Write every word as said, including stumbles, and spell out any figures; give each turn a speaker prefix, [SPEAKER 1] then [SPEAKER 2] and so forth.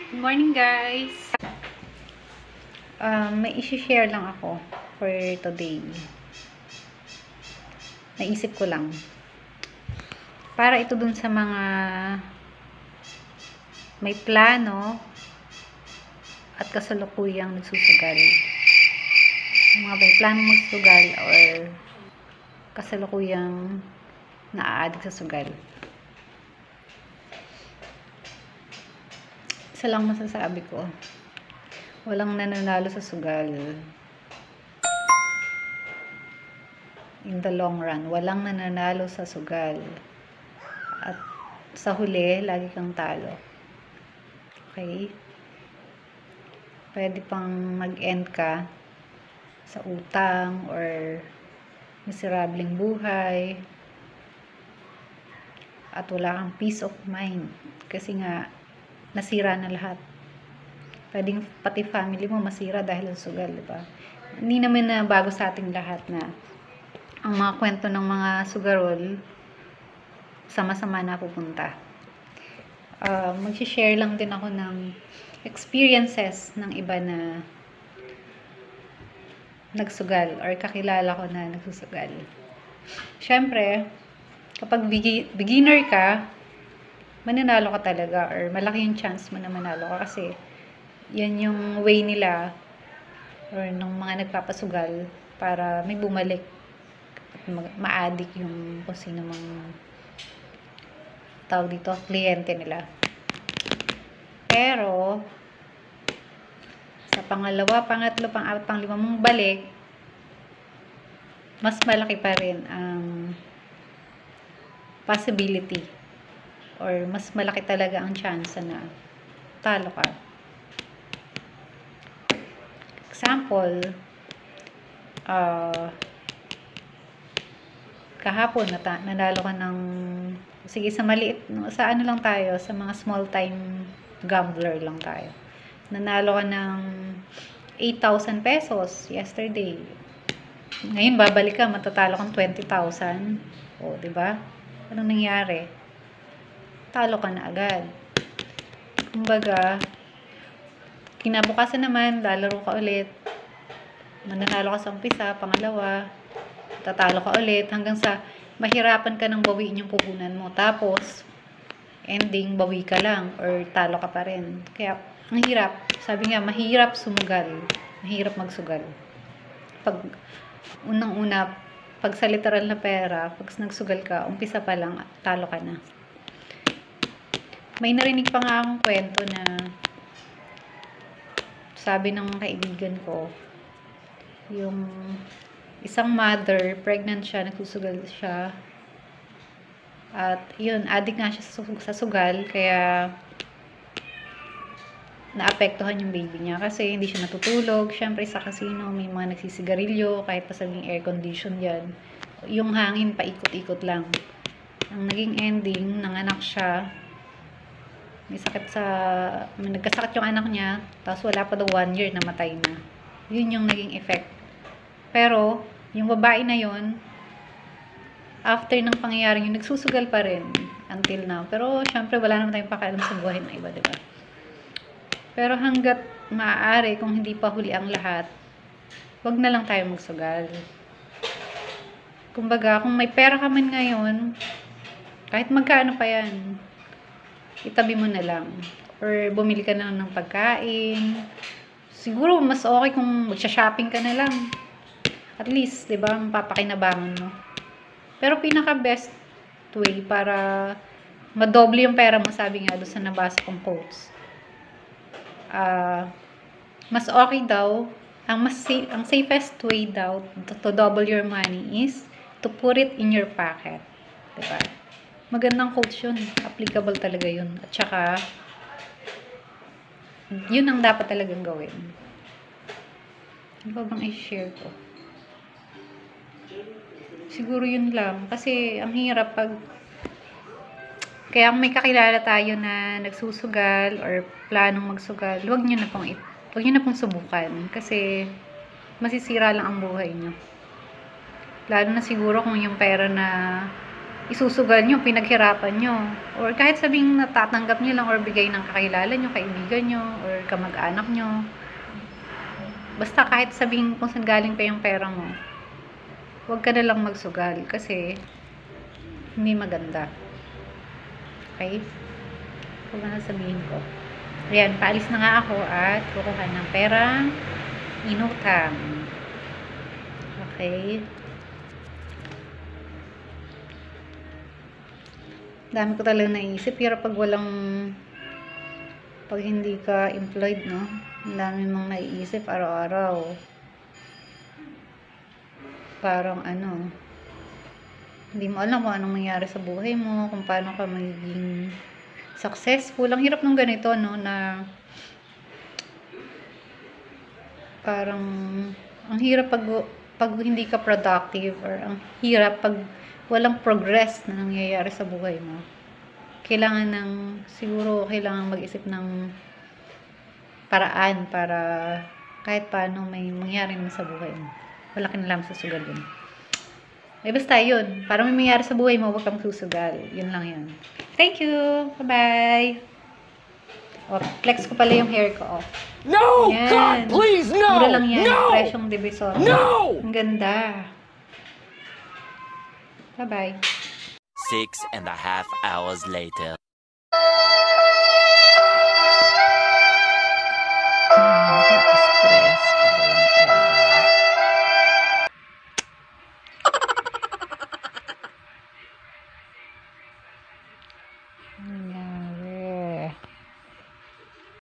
[SPEAKER 1] Good morning, guys! Um, may isi-share lang ako for today. Naisip ko lang. Para ito dun sa mga may plano at kasalukuyang nagsusugal. Mga may plano magsugal or kasalukuyang naaadik sa sugal. Isa lang masasabi ko. Walang nananalo sa sugal. In the long run, walang nananalo sa sugal. At sa huli, lagi kang talo. Okay? Pwede pang mag-end ka sa utang or miserableng buhay. At wala kang peace of mind. Kasi nga, nasira na lahat. Pwedeng pati family mo masira dahil sa sugal, di ba? Hindi naman na bago sa ating lahat na ang mga kwento ng mga sugarol sama-sama na pupunta. Uh, mag-share lang din ako ng experiences ng iba na nagsugal or kakilala ko na nagsusugal. Siyempre, kapag beginner ka, mananalo ka talaga or malaki yung chance mo na manalo ka kasi yan yung way nila or ng mga nagpapasugal para may bumalik at ma-addict yung kung sino mang tawag dito, kliyente nila. Pero sa pangalawa, pangatlo, pang-apat, pang-lima mong balik, mas malaki pa rin ang possibility or mas malaki talaga ang chance na talo ka. Example, uh, kahapon nata nanalo ka ng, sige sa maliit, sa ano lang tayo, sa mga small time gambler lang tayo. Nanalo ka ng eight thousand pesos yesterday. Ngayon babalik ka, matatalo kang twenty thousand. O, di ba? Anong nangyari? Talo ka na agad. Kumbaga, kinabukasan naman, lalaro ka ulit. Mananalo ka sa umpisa, pangalawa, tatalo ka ulit, hanggang sa mahirapan ka ng bawiin yung puhunan mo. Tapos, ending, bawi ka lang, or talo ka pa rin. Kaya, ang hirap. Sabi nga, mahirap sumugal. Mahirap magsugal. Pag, unang-una, pag sa literal na pera, pag nagsugal ka, umpisa pa lang, talo ka na. May narinig pa nga akong kwento na sabi ng kaibigan ko, yung isang mother, pregnant siya, nagsusugal siya, at yun, addict nga siya sa sugal, kaya naapektuhan yung baby niya kasi hindi siya natutulog. Syempre sa casino, may mga nagsisigarilyo, kahit pa sabing air condition yan, yung hangin paikot-ikot lang. Ang naging ending, nanganak siya, may sakit sa, may nagkasakit yung anak niya, tapos wala pa daw one year, namatay na. Yun yung naging effect. Pero, yung babae na yun, after ng pangyayari yun, nagsusugal pa rin until now. Pero, syempre, wala naman tayong pakialam sa buhay ng iba, diba? Pero hanggat maaari, kung hindi pa huli ang lahat, wag na lang tayo magsugal. Kumbaga, kung may pera ka man ngayon, kahit magkano pa yan, itabi mo na lang. Or bumili ka na ng pagkain. Siguro, mas okay kung magsha-shopping ka na lang. At least, di ba, mapapakinabangan mo. Pero pinaka-best way para madoble yung pera mo, sabi nga doon sa nabasa kong quotes. Uh, mas okay daw, ang, mas safe, ang safest way daw to, to double your money is to put it in your pocket. Diba? Magandang quotes yun. Applicable talaga yun. At saka, yun ang dapat talagang gawin. Ano ba bang i-share ko? Siguro yun lang. Kasi, ang hirap pag kaya kung may kakilala tayo na nagsusugal or planong magsugal, huwag nyo na pong, huwag nyo na pong subukan. Kasi, masisira lang ang buhay nyo. Lalo na siguro kung yung pera na isusugal nyo, pinaghirapan nyo. Or kahit sabing natatanggap nyo lang or bigay ng kakilala nyo, kaibigan nyo, or kamag-anak nyo. Basta kahit sabing kung saan galing pa yung pera mo, huwag ka na lang magsugal kasi hindi maganda. Okay? Kung ano sabihin ko. Ayan, paalis na nga ako at kukuha ng perang inutang. Okay? Dami ko talaga naisip. Pero pag walang, pag hindi ka employed, no? Ang dami mong naiisip araw-araw. Parang ano, hindi mo alam kung anong mangyari sa buhay mo, kung paano ka magiging successful. Ang hirap nung ganito, no? Na parang, ang hirap pag, pag hindi ka productive, or ang hirap pag walang progress na nangyayari sa buhay mo. Kailangan ng, siguro kailangan mag-isip ng paraan para kahit paano may mangyari naman sa buhay mo. Wala ka na lang susugal yun. Eh, basta yun. Para may mangyari sa buhay mo, huwag kang susugal. Yun lang yun. Thank you! Bye-bye! Oh, flex ko pala yung hair ko. Oh.
[SPEAKER 2] No!
[SPEAKER 1] Yan.
[SPEAKER 2] God, please, no!
[SPEAKER 1] Mura lang yan.
[SPEAKER 2] No!
[SPEAKER 1] Presyong divisor.
[SPEAKER 2] No!
[SPEAKER 1] Ang ganda. Bye-bye.
[SPEAKER 3] Six and a half hours later.